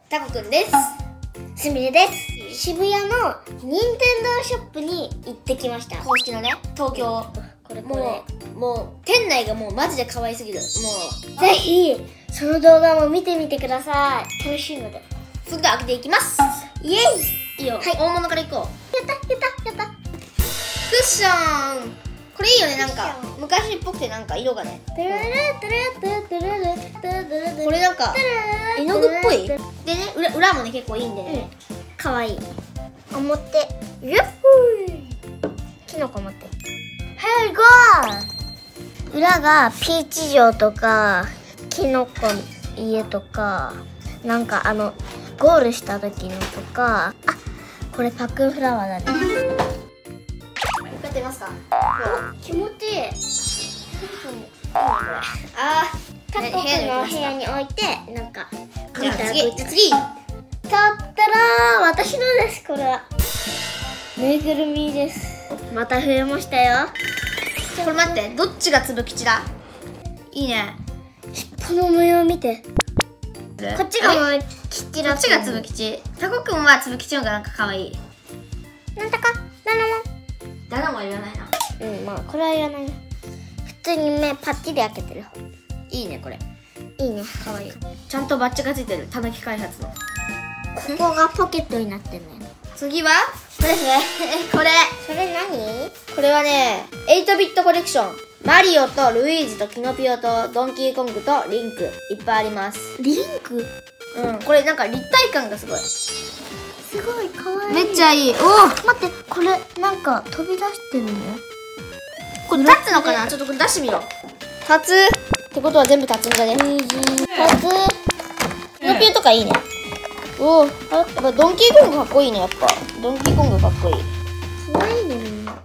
タコくんです。 すみれです。渋谷の任天堂ショップに行ってきました。 公式のね、東京。もう店内がもうマジで可愛すぎる。もうぜひその動画も見てみてください。楽しいので。 すぐ開けていきます。 イエイ。 いいよ。はい、大物からいこう。 やった。 クッション。これいいよね、なんか昔っぽくてなんか色がね。これなんか絵の具っぽい。でね、裏もね結構いいんでね。 可愛い。表。ユッフー。キノコ持って。はいゴー。裏がピーチ城とかキノコ家とかなんかゴールした時のとか。あ、これパックンフラワーだね。 やってますか。 気持ちいい。タコくんの部屋に置いてなんかじゃあ次たったら私のです。これはぬいぐるみです。また増えましたよ。 これ待って、どっちがつぶ吉だ。いいね。 尻尾の模様見て。こっちがもう吉だ。 こっちがつぶ吉。タコくんはつぶ吉の方がなんか可愛い。 なんとかダナも言わないな。 まあこれは言わない。普通に目パッチリ開けてる。 いいねこれ。 いいね、可愛い。 ちゃんとバッジがついてる。たぬき開発の。 ここがポケットになってるのよ。 次はこれですね。これ。 それ何？ これはね、8ビットコレクション。マリオとルイージとキノピオとドンキーコングとリンクいっぱいあります。 リンク？ これなんか立体感がすごい。 すごい可愛い。 めっちゃいい。おお、 待って、これなんか飛び出してるね。 これ立つのかな？ちょっとこれ出してみろ。立つってことは全部立つんだね。 立つ。 キノピオとかいいね。おお、やっぱドンキーコングかっこいいね。やっぱドンキーコングかっこいい。 可愛いねみんな。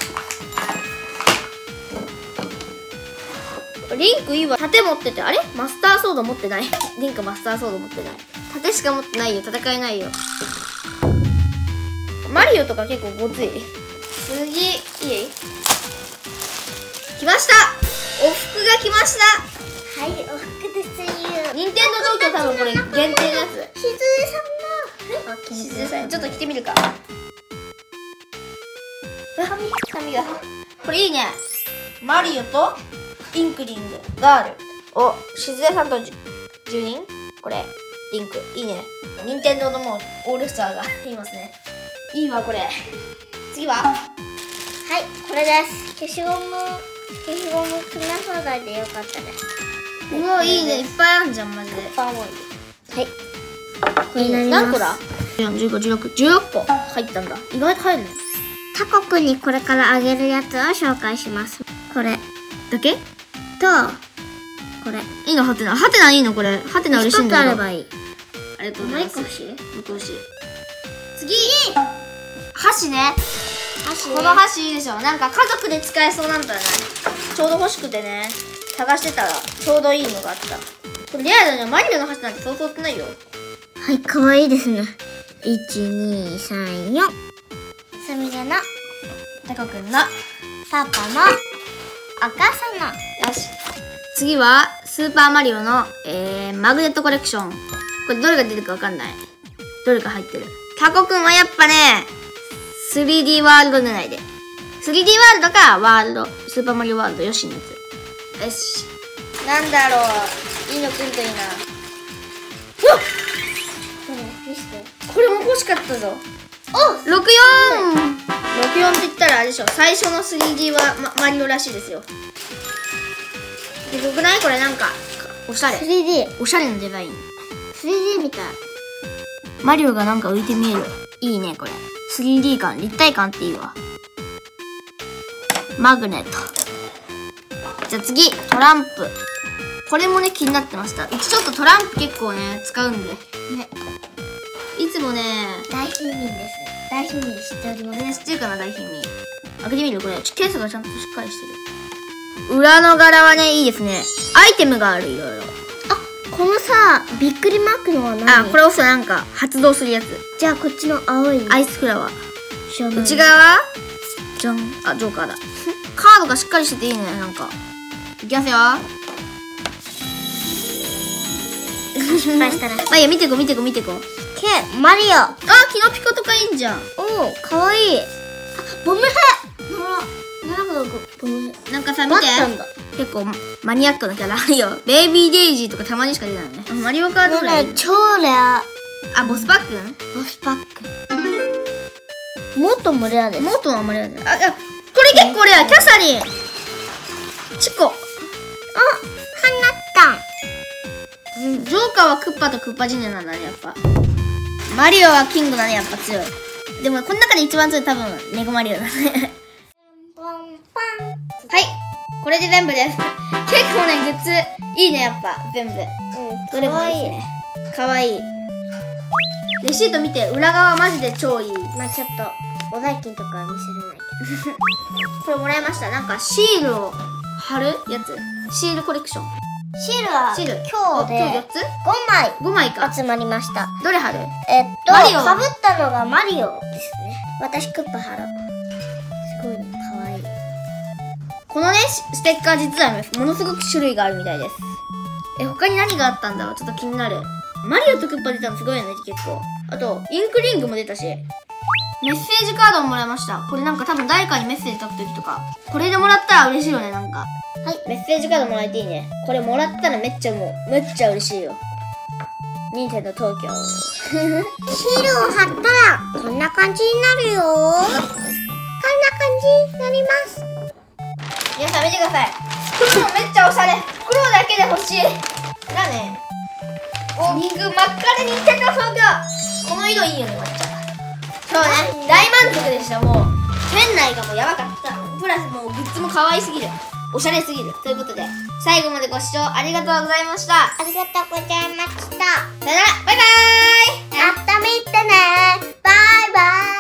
リンクいいわ。盾持ってて、あれマスターソード持ってない。リンクマスターソード持ってない。盾しか持ってないよ。戦えないよ。マリオとか結構ごつい。次、いい？来ました。お服が来ました。 はい、お服ですよ。 任天堂東京多分これ限定のやつ。 しずえさんの。 しずえさん、ちょっと着てみるか。髪が。これいいね。マリオとインクリングガール。お、しずえさんと10人これ、リンク。いいね。任天堂のもうオールスターがいますね。いいわ、これ。次ははい、これです。消しゴム詰め放題でよかったです。 うわ、いいね。いっぱいあるじゃん、マジで。 はい。これ何何個だ ?4、15、16個入ったんだ。意外と入るね。 タコくんにこれからあげるやつを紹介します。これ。 だけと、 これ。 いいのハテナ。ハテナいいのこれ。ハテナ嬉しいんだけど。 1つあればいい。 ありがとうございます。 もう1個欲しい？ もう1個欲しい。次箸ね。 箸。 この箸いいでしょ。なんか家族で使えそうなんだよね。ちょうど欲しくてね。探してたらちょうどいいのがあった。これリアルだね。マリオの箸なんてそうそうってないよ。 はい、かわいいですね。1、2、3、4。すみれの。 タコくんの。 パパの。お母さんの。 よし。次は、スーパーマリオの、マグネットコレクション。これどれが出てるかわかんない。どれか入ってる。タコくんはやっぱね、3D ワールド狙いで。3D ワールドか、ワールド。スーパーマリオワールド、よしのやつ。よし。なんだろう。いいのくんといいな。うわっ！ 見せて。 これも欲しかったぞ。お !64！64 って言ったらあれでしょ。最初の 3D は、マリオらしいですよ。で、よくないこれなんか、おしゃれ。 3D。 おしゃれなデザイン。 3D みたい。 マリオがなんか浮いて見える。いいね、これ。3D 感、立体感っていいわ。マグネット。じゃあ次、トランプ。これもね、気になってました。うちちょっとトランプ結構ね、使うんで。ね。いつもね、 大貧民です。大貧民知っております。 ね、知ってるかな、大貧民。開けてみるこれ。ケースがちゃんとしっかりしてる。裏の柄はね、いいですね。アイテムがある、いろいろ。 あ、このさ、びっくりマークのは何？ あ、これ押すとなんか発動するやつ。 じゃあこっちの青いアイスフラワー。 知らない。 内側じゃん。あ、ジョーカーだ。カードがしっかりしてていいね、なんか。いきますよ。 失敗したら。 まあいいや、見てこ。 マリオ。 あ、キノピコとかいいんじゃん。 おー、かわいい。ボムヘ。ボムヘ。 なんかさ、見て。結構マニアックなキャラあるよ。ベイビーデイジーとかたまにしか出ないね。マリオカートぐらい。 超レア。 あ、ボスパックン？ ボスパック。もっともレアです。 もっとあんまりレアです。あ、いや、これ結構レア。キャサリン。チコ。 あ、花ったん。 ジョーカーはクッパとクッパジュニアなんだね、やっぱ。マリオはキングだね、やっぱ強い。でも、この中で一番強い多分、ネゴマリオだね。はい。これで全部です。結構ね、グッズ、いいね、やっぱ、全部。どれもいいですね。かわいい。レシート見て、裏側マジで超いい。 まあちょっと、お代金とかは見せれないけど。 これもらいました。なんか、シールを貼るやつ。シールコレクション。 シールはシール。 今日で今日4つ 5枚 ?5 枚か。 集まりました。 どれ貼る？ マリオ被ったのがマリオですね。私クッパ貼ろう。すごいね、かわいい。 このね、ステッカー実はものすごく種類があるみたいです。他に何があったんだろう？ちょっと気になる。マリオとクッパ出たのすごいよね、結構。あと、インクリングも出たし。メッセージカードももらいました。これなんか多分誰かにメッセージ書くときとか。これでもらったら嬉しいよね、なんか。はい、メッセージカードもらえていいね。これもらったらめっちゃ嬉しいよ。任天堂東京。 シールを貼ったら、こんな感じになるよ。こんな感じになります。 皆さん見てください。袋もめっちゃおしゃれ。袋だけで欲しい。だね。大きく真っ赤で任天堂東京。この色いいよね、めっちゃ。そうね、大満足でした。もう店内がもうやばかった。プラスもうグッズも可愛すぎる、おしゃれすぎるということで、最後までご視聴ありがとうございました。 ありがとうございました。 さよなら、バイバーイ。 また見てね。バイバイ。